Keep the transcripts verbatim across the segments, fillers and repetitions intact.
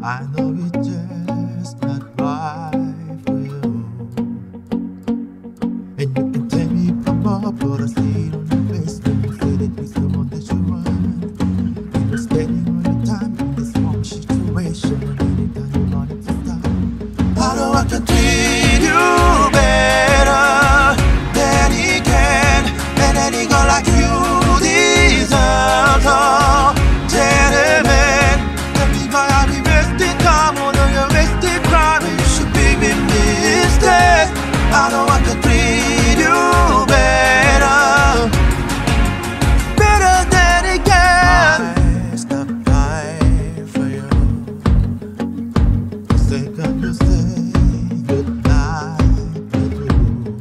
I know it's just not right for you, and you can tell me from up, but I see it on your face when you say that it's the one that you want. You were spending all your time in this wrong situation, and anytime you want it to stop. I know I can treat you better than he can, and any girl like you deserves a gentleman. Tell me why I be wasting time on all your wasted crime, and you should be with me instead. I know I can treat you better, better than he can. I stop fighting for you. The second you say goodnight with you,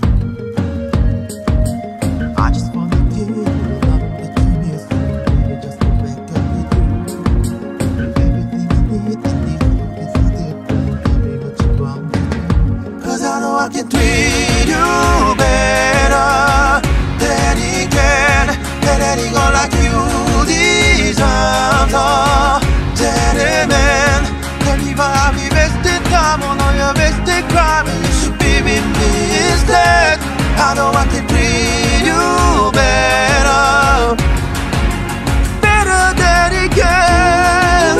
I just wanna give you the love that you miss, baby, just to wake up with you. Everything I need, I need is so different. Tell me what you want to do, 'cause I know I can treat you better than he can, and any girl like you deserves a gentleman. Tell me why I be wasting time on all your wasted crime, and you should be with me instead. I know I can treat you better, better than he can,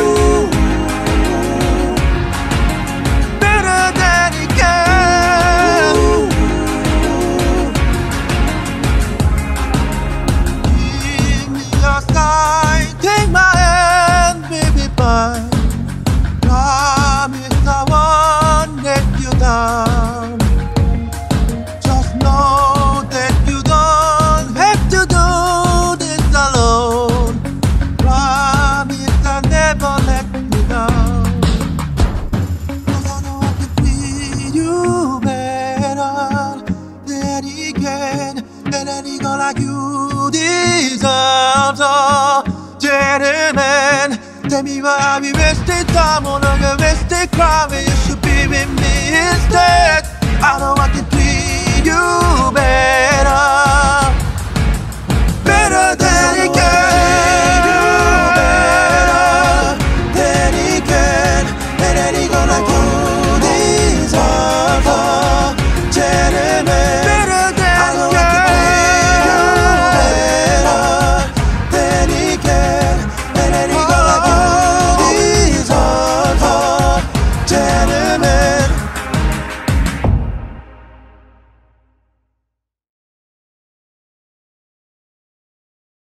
better than he can. Give me your sign, take my hand, baby, bye. Promise I won't let you down. Just know that you don't have to do this alone. Promise I'll never let you down. 'Cause I know I can treat you better than he can, and any girl like you deserves a gentleman. Tell me why I be wasting time on all your wasted crime, and you should be with me instead. I know I can treat you better.